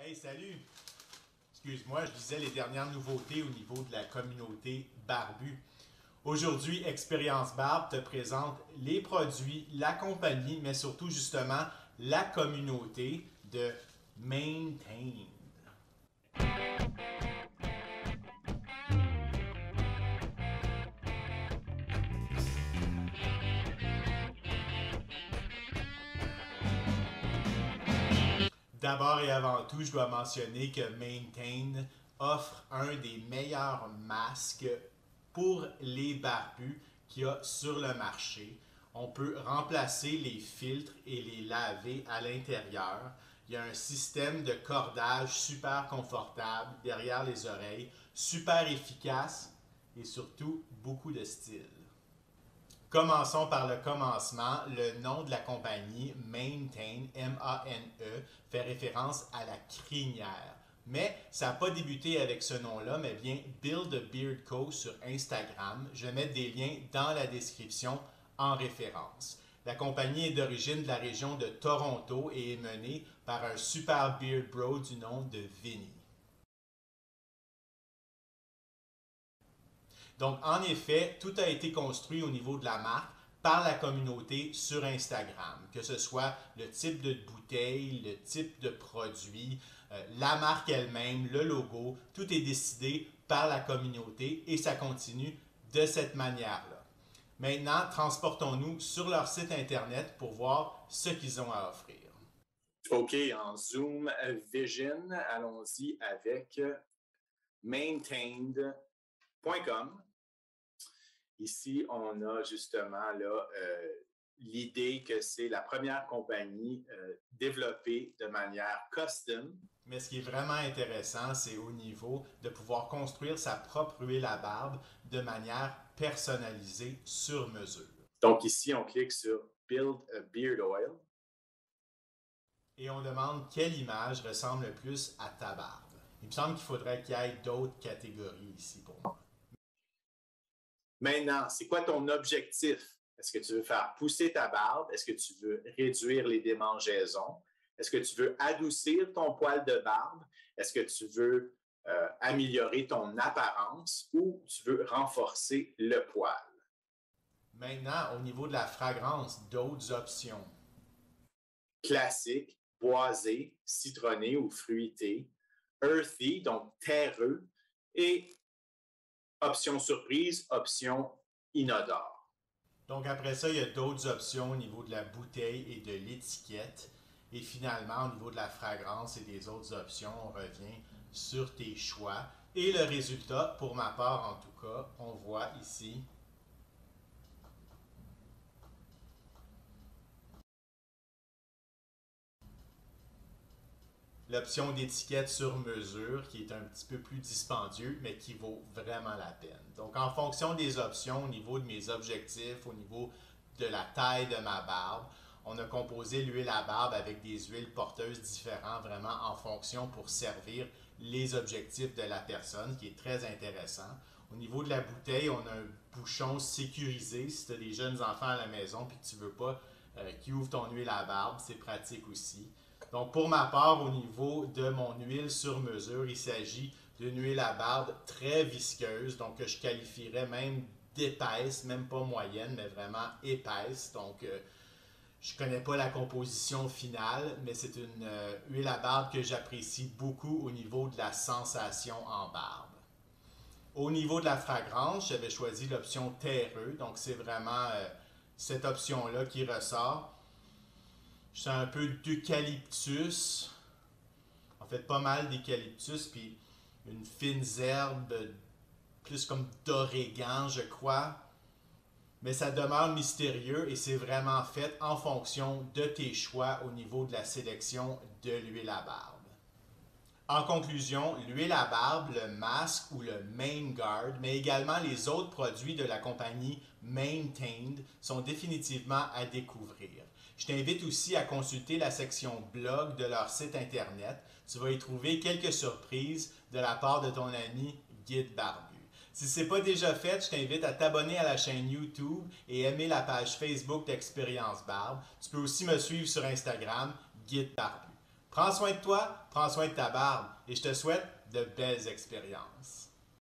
Hey, salut! Excuse-moi, je disais les dernières nouveautés au niveau de la communauté barbu. Aujourd'hui, Expériences Barbe te présente les produits, la compagnie, mais surtout justement la communauté de Maintained. D'abord et avant tout, je dois mentionner que Maintained offre un des meilleurs masques pour les barbus qu'il y a sur le marché. On peut remplacer les filtres et les laver à l'intérieur. Il y a un système de cordage super confortable derrière les oreilles, super efficace et surtout beaucoup de style. Commençons par le commencement. Le nom de la compagnie, Maintained, M-A-N-E, fait référence à la crinière. Mais ça n'a pas débuté avec ce nom-là, mais bien Build a Beard Co. sur Instagram. Je vais mettre des liens dans la description en référence. La compagnie est d'origine de la région de Toronto et est menée par un super beard bro du nom de Vinny. Donc, en effet, tout a été construit au niveau de la marque par la communauté sur Instagram, que ce soit le type de bouteille, le type de produit, la marque elle-même, le logo, tout est décidé par la communauté et ça continue de cette manière-là. Maintenant, transportons-nous sur leur site internet pour voir ce qu'ils ont à offrir. OK, en Zoom Vision, allons-y avec maintained.com. Ici, on a justement là l'idée que c'est la première compagnie développée de manière custom. Mais ce qui est vraiment intéressant, c'est au niveau de pouvoir construire sa propre huile à barbe de manière personnalisée sur mesure. Donc ici, on clique sur Build a Beard Oil. Et on demande quelle image ressemble le plus à ta barbe. Il me semble qu'il faudrait qu'il y ait d'autres catégories ici pour moi. Maintenant, c'est quoi ton objectif? Est-ce que tu veux faire pousser ta barbe? Est-ce que tu veux réduire les démangeaisons? Est-ce que tu veux adoucir ton poil de barbe? Est-ce que tu veux améliorer ton apparence ou tu veux renforcer le poil? Maintenant, au niveau de la fragrance, d'autres options. Classique, boisé, citronné ou fruité, earthy, donc terreux, et option surprise, option inodore. Donc après ça, il y a d'autres options au niveau de la bouteille et de l'étiquette. Et finalement, au niveau de la fragrance et des autres options, on revient sur tes choix. Et le résultat, pour ma part en tout cas, on voit ici. L'option d'étiquette sur mesure qui est un petit peu plus dispendieux, mais qui vaut vraiment la peine. Donc, en fonction des options, au niveau de mes objectifs, au niveau de la taille de ma barbe, on a composé l'huile à barbe avec des huiles porteuses différentes, vraiment en fonction pour servir les objectifs de la personne, qui est très intéressant. Au niveau de la bouteille, on a un bouchon sécurisé. Si tu as des jeunes enfants à la maison et que tu ne veux pas qu'ils ouvrent ton huile à barbe, c'est pratique aussi. Donc, pour ma part, au niveau de mon huile sur mesure, il s'agit d'une huile à barbe très visqueuse, donc que je qualifierais même d'épaisse, même pas moyenne, mais vraiment épaisse. Donc, je ne connais pas la composition finale, mais c'est une huile à barbe que j'apprécie beaucoup au niveau de la sensation en barbe. Au niveau de la fragrance, j'avais choisi l'option terreux, donc c'est vraiment cette option-là qui ressort. C'est un peu d'eucalyptus, en fait pas mal d'eucalyptus, puis une fine herbe, plus comme d'origan, je crois. Mais ça demeure mystérieux et c'est vraiment fait en fonction de tes choix au niveau de la sélection de l'huile à barbe. En conclusion, l'huile à barbe, le masque ou le main guard, mais également les autres produits de la compagnie Maintained sont définitivement à découvrir. Je t'invite aussi à consulter la section blog de leur site internet. Tu vas y trouver quelques surprises de la part de ton ami Guide Barbu. Si ce n'est pas déjà fait, je t'invite à t'abonner à la chaîne YouTube et aimer la page Facebook d'Expériences Barbe. Tu peux aussi me suivre sur Instagram, Guide Barbu. Prends soin de toi, prends soin de ta barbe et je te souhaite de belles expériences.